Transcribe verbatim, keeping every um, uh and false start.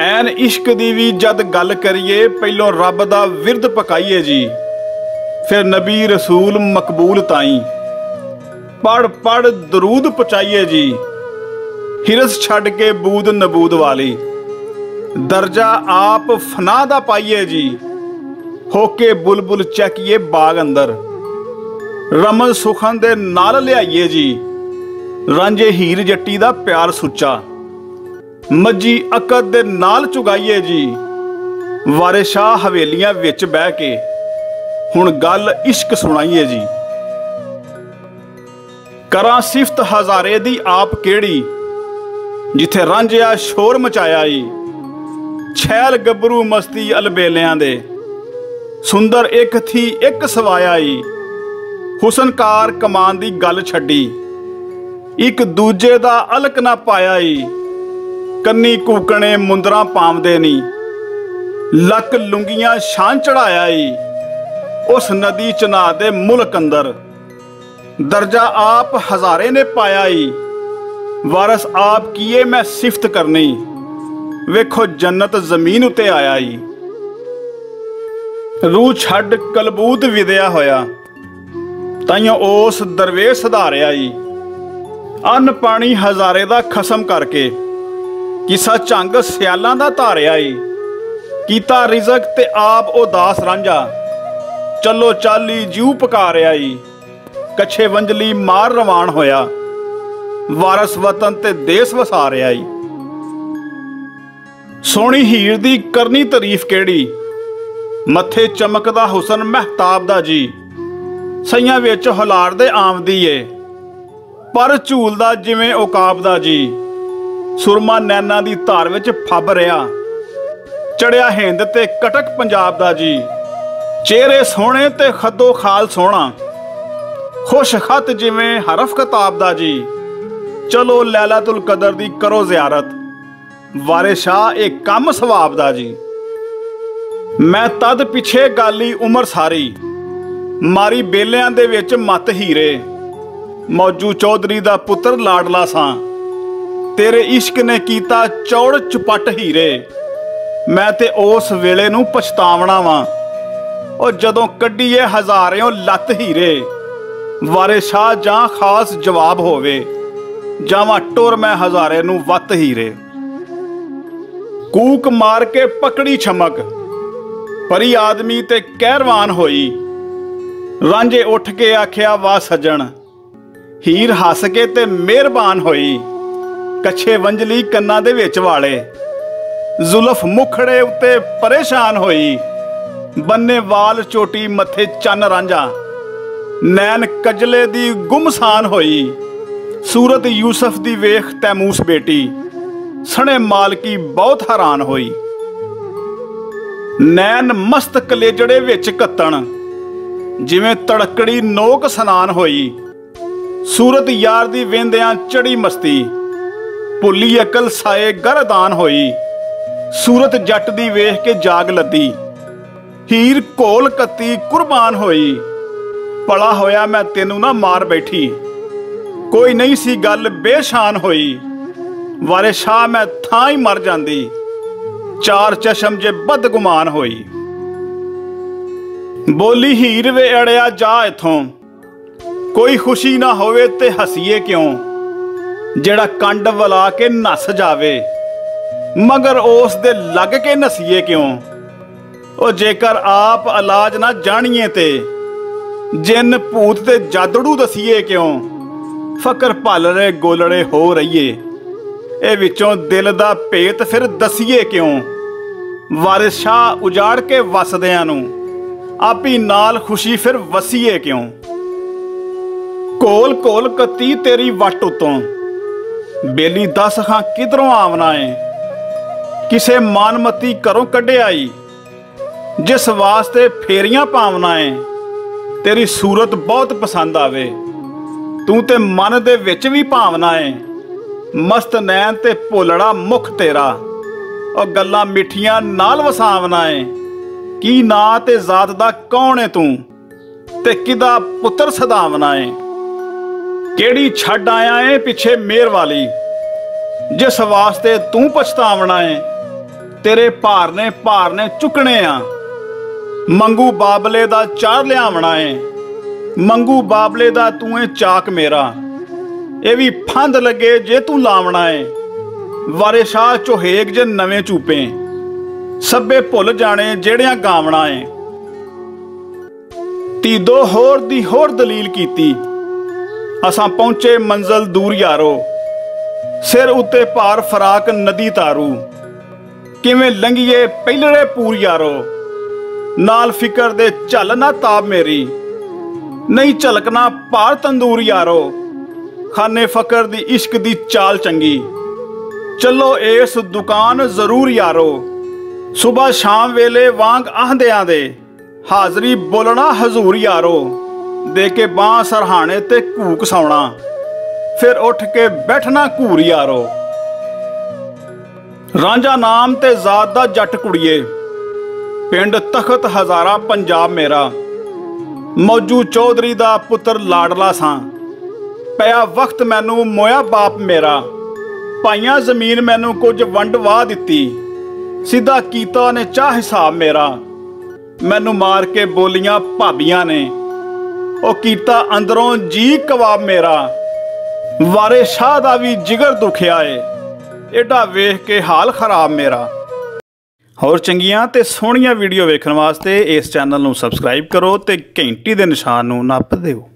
ਐਨ इश्क दी भी जद गल करिए पहलों रब दा विरद पकाइए जी, फिर नबी रसूल मकबूल ताई पढ़ पढ़ दरूद पहुँचाइए जी। हिरस छड़ के बूद नबूद वाली दर्जा आप फना दा पाइए जी। होके बुलबुल चैकिए बाग अंदर रमन सुखन दे नाल लियाइए जी। रांझे हीर जट्टी दा प्यार सुच्चा मज्जी अकद दे नाल चुगाइए जी। वारे शाह हवेलियां विच बह के हुण गल इश्क सुनाइए जी। करां सिफत हजारे दी आप केड़ी जिथे रांझिया शोर मचाया ई। छैल गबरू मस्ती अलबेलियां दे सुंदर एक थी एक सवाया ई। हुसनकार कमान दी गल छड्डी एक दूजे दा अलक ना पाया ई। कन्नी कूकने मुंदरा पावदे नी लक लुंगियां शान चढ़ाया ई। उस नदी चना दे मुल्क अंदर दर्जा आप हजारे ने पाया ई। वारस आप किए मैं सिफत करनी वेखो जन्नत जमीन उते आया ई। रूह छड़ कलबूत विदया होया ताइयों उस दरवेश सुधारिया ई। अन्न पानी हजारे दा खसम करके किसा झंग सियालां दा धारिया ई। कीता रिजक ते आप उदास रांझा चलो चाली जू पकारिया ई। कच्छे वंजली मार रवान होया वारस वतन ते देस वसारिया ई। सोहनी हीर दी करनी तारीफ केड़ी मथे चमकदा हुसन महताब दा जी। सईयां विच हुलार दे आमदी ए पर झूलदा जिवें उकाब दा जी। सुरमा नैना दी धार विच फब रिया चढ़िया हिंद ते कटक पंजाब दा जी। चेहरे सोहणे ते खद्दो खाल सोहना खुश खत जिवें हरफ किताब दा जी। चलो लैलातुल कदर दी करो ज़ियारत वारे शाह एक कम सवाब दा जी। मैं तद पिछे गाली उमर सारी मारी बेलियां दे विच मत हीरे। मौजू चौधरी दा पुत्र लाडला सां तेरे इश्क ने कीता चौड़ चुपट हीरे। मैं ते उस वेले नूं पछतावना वां ओ जदों कड्डीए हजारियों लत हीरे। वारे शाह जां खास जवाब होवे जावां टुर मैं हजारे नूं वत हीरे। कूक मार के पकड़ी छमक परी आदमी ते कहरवान होई। रांझे उठ के आख्या वाह सजन हीर हस के ते मेहरबान होई। कच्छे वंजली कन्ना दे विच वाले जुल्फ मुखड़े उत्ते परेशान होई। बन्ने वाल चोटी मथे चन रांझा नैन कजले दी गुमसान होई। सूरत यूसुफ दी वेख तैमूस बेटी सने मालकी बहुत हैरान होई। नैन मस्त कलेजड़े विच कत्तण जिवें तड़कड़ी नोक सनान होई। सूरत यार दी वेंदियां चढ़ी मस्ती भुली अकल साए गरदान होई। सूरत जट दी वेख के जाग लदी हीर कोल कत्ती कुर्बान होई। भला होया मैं तेनू ना मार बैठी कोई नहीं सी गल बेशान होई। वारे शाह मैं थां ही मर जांदी चार चशम जे बदगुमान होई। बोली हीर वे अड़िया जा इथों कोई खुशी ना होवे ते हसीए क्यों। जेड़ा कंड वला के नस जावे मगर उस दे लग के नसीए क्यों। ओ जेकर आप इलाज ना जानिए ते जिन भूत ते जादड़ू दसीए क्यों। फकर भलरे गोलड़े हो रहीए ए विचों दिल दा भेत फिर दसीए क्यों। वारिस शाह उजाड़ के वसदियां नूं आपी नाल खुशी फिर वसीए क्यों। कोल कोल कत्ती तेरी वट उतों बेली दस खां किधरों आवना है। किसे मानमती घरों कढ़िया आई जिस वास्ते फेरियां पावना है। तेरी सूरत बहुत पसंद आवे तू ते मन दे विच भी भावना है। मस्त नैन ते भोलड़ा मुख तेरा और गल्लां मिठियां नाल वसावना है। की ना ते जात दा कौन है तू ते किदा पुत्र सदावना है। केड़ी छड़ आया है पिछे मेहर वाली जिस वास्ते तू पछतावना है। तेरे भार ने भार ने चुकने आ। मंगू बाबले दा चार लियावना है, मंगू बाबले दा तू है चाक मेरा। ये भी फंद लगे जे तू लावना है, वारे शाह चोहेग जे नवे चूपे। सब्बे भुल जाने जेड़ियां गावना है। तीदो होर दी होर दलील कीती, असां पहुंचे मंजिल दूर यारो। सिर उत्ते भार फराक नदी तारू, किवें लंघीए पहलड़े पूर यारो। नाल फिकर दे झल ना ताब मेरी, नहीं झलकना भार तंदूर यारो। खाने फकर दी इश्क दी चाल चंगी, चलो इस दुकान जरूर यारो। सुबह शाम वेले वांग आंदियां दे, हाजरी बोलना हजूर यारो। दे के बां सरहाने ते घूक सौना, फिर उठ के बैठना घूर यारो। रांझा नाम ते जात दा जट कुड़िए, पिंड तखत हजारा पंजाब मेरा। मौजू चौधरी दा पुत्र लाडला सां, पिया वक्त मैनू मोया बाप मेरा। पाइयां जमीन मैनू कुछ वंड वाह दित्ती, सीधा कीता ने चाह हिसाब मेरा। मैनू मार के बोलियां भाबियां ने, ओ कीता अंदरों जी कबाब मेरा। वारे शाह दा भी जिगर दुखिया है, एडा वेख के हाल खराब मेरा। होर चंगियां ते सोहणियां वीडियो वेखण वास्ते इस चैनल नू सबसक्राइब करो ते घंटी दे निशान नू नप दिओ।